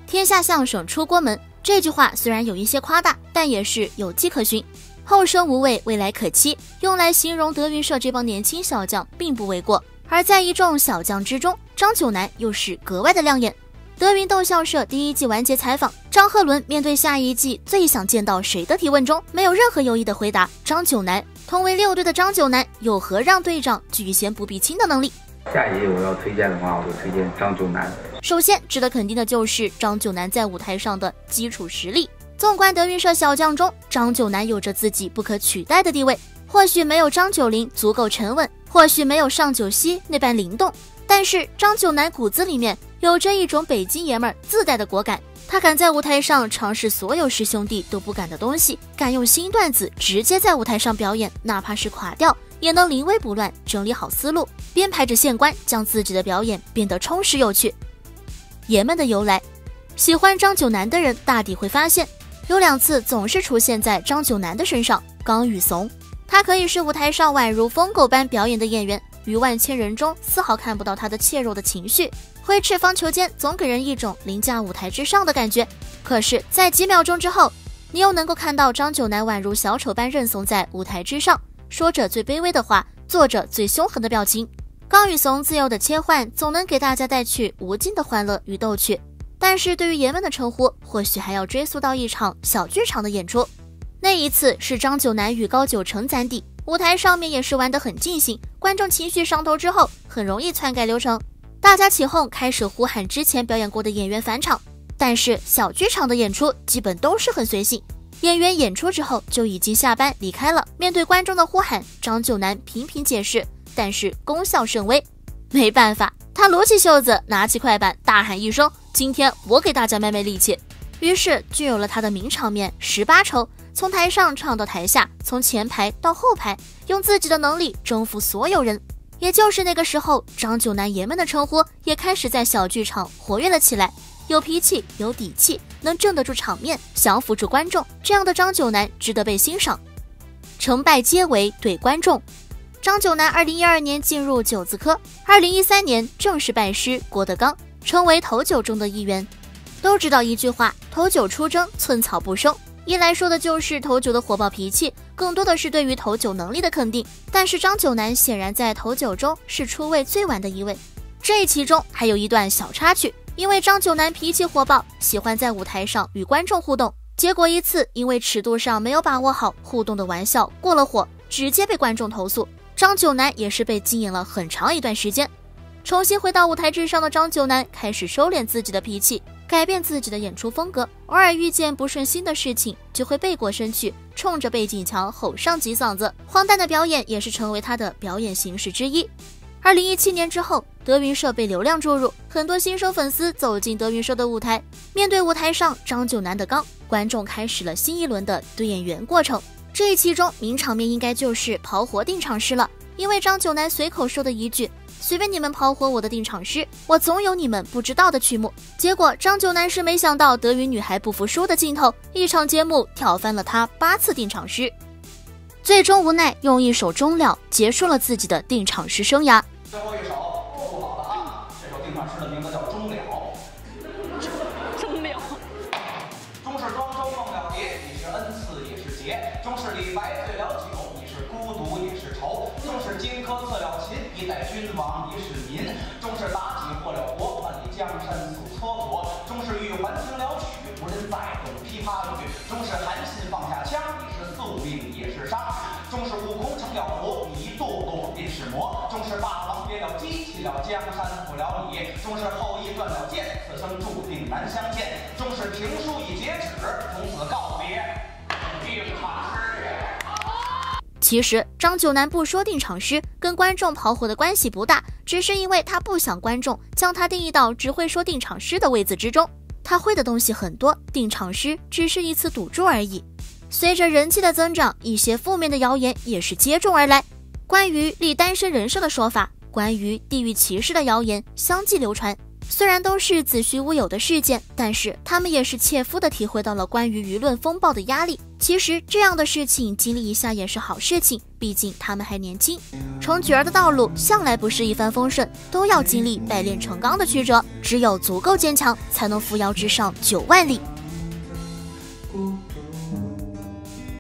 天下相声出国门，这句话虽然有一些夸大，但也是有迹可循。后生无畏，未来可期，用来形容德云社这帮年轻小将并不为过。而在一众小将之中，张九南又是格外的亮眼。德云逗笑社第1季完结采访，张鹤伦面对下一季最想见到谁的提问中，没有任何犹豫的回答张九南。同为6队的张九南有何让队长举贤不避亲的能力？ 下一季我要推荐的话，我就推荐张九南。 首先值得肯定的就是张九南在舞台上的基础实力。纵观德云社小将中，张九南有着自己不可取代的地位。或许没有张九龄足够沉稳，或许没有上九溪那般灵动，但是张九南骨子里面有着一种北京爷们儿自带的果敢。他敢在舞台上尝试所有师兄弟都不敢的东西，敢用新段子直接在舞台上表演，哪怕是垮掉也能临危不乱，整理好思路，编排着线关，将自己的表演变得充实有趣。爷们的由来，喜欢张九南的人大抵会发现，有2次总是出现在张九南的身上。刚与怂，他可以是舞台上宛如疯狗般表演的演员，于万千人中丝毫看不到他的怯弱的情绪，挥斥方遒间总给人一种凌驾舞台之上的感觉。可是在几秒钟之后，你又能够看到张九南宛如小丑般认怂在舞台之上，说着最卑微的话，做着最凶狠的表情。刚与怂自由的切换，总能给大家带去无尽的欢乐与逗趣。但是对于爷们的称呼，或许还要追溯到一场小剧场的演出。那一次是张九南与高九成攒底，舞台上面也是玩得很尽兴，观众情绪上头之后，很容易篡改流程，大家起哄开始呼喊之前表演过的演员返场。但是小剧场的演出基本都是很随性，演员演出之后就已经下班离开了，面对观众的呼喊，张九南频频解释，但是功效甚微。没办法，他撸起袖子，拿起快板，大喊一声，今天我给大家卖力气。于是就有了他的名场面18抽，从台上唱到台下，从前排到后排，用自己的能力征服所有人。也就是那个时候，张九南爷们的称呼也开始在小剧场活跃了起来。有脾气，有底气，能镇得住场面，降服住观众，这样的张九南值得被欣赏。成败皆为对观众。张九南2012年进入9字科，2013年正式拜师郭德纲，成为头9中的一员。都知道一句话，头9出征，寸草不生。一来说的就是头9的火爆脾气，更多的是对于头9能力的肯定。但是张九南显然在头9中是出位最晚的一位。这其中还有一段小插曲，因为张九南脾气火爆，喜欢在舞台上与观众互动，结果一次因为尺度上没有把握好，互动的玩笑过了火，直接被观众投诉。张九南也是被禁言了很长一段时间。重新回到舞台之上的张九南开始收敛自己的脾气，改变自己的演出风格，偶尔遇见不顺心的事情就会背过身去，冲着背景墙吼上几嗓子。荒诞的表演也是成为他的表演形式之一。2017年之后，德云社被流量注入，很多新生粉丝走进德云社的舞台，面对舞台上张九南的刚，观众开始了新一轮的对演员过程。这其中名场面应该就是刨活定场诗了，因为张九南随口说的一句，随便你们刨活我的定场诗，我总有你们不知道的曲目。结果张九南是没想到德云女孩不服输的镜头，一场节目挑翻了他8次定场诗，最终无奈用一首终了结束了自己的定场诗生涯。 最后一首不好的啊，这首定场诗的名字叫终了。 终了。 终是庄周梦了蝶，你是恩赐也是劫；终是李白醉了酒，你是孤独也是愁；终是荆轲刺了秦，一代君王一世民；终是妲己获了国，万里江山速蹉跎；终是玉环听了曲，无人再懂琵琶语；终是韩信放下枪，你是宿命也是杀；终是悟空成了佛，你一堕落便是魔；终是霸王别了姬，弃了江山负了你；终是后羿断了剑，此生注定难相见；终是评书已截止，从此告别定场诗。 其实张九南不说定场诗跟观众刨活的关系不大，只是因为他不想观众将他定义到只会说定场诗的位子之中。他会的东西很多，定场诗只是一次赌注而已。随着人气的增长，一些负面的谣言也是接踵而来，关于立单身人设的说法，关于地域歧视的谣言相继流传。 虽然都是子虚乌有的事件，但是他们也是切肤地体会到了关于舆论风暴的压力。其实这样的事情经历一下也是好事情，毕竟他们还年轻。成角儿的道路向来不是一帆风顺，都要经历百炼成钢的曲折，只有足够坚强，才能扶摇直上9万里。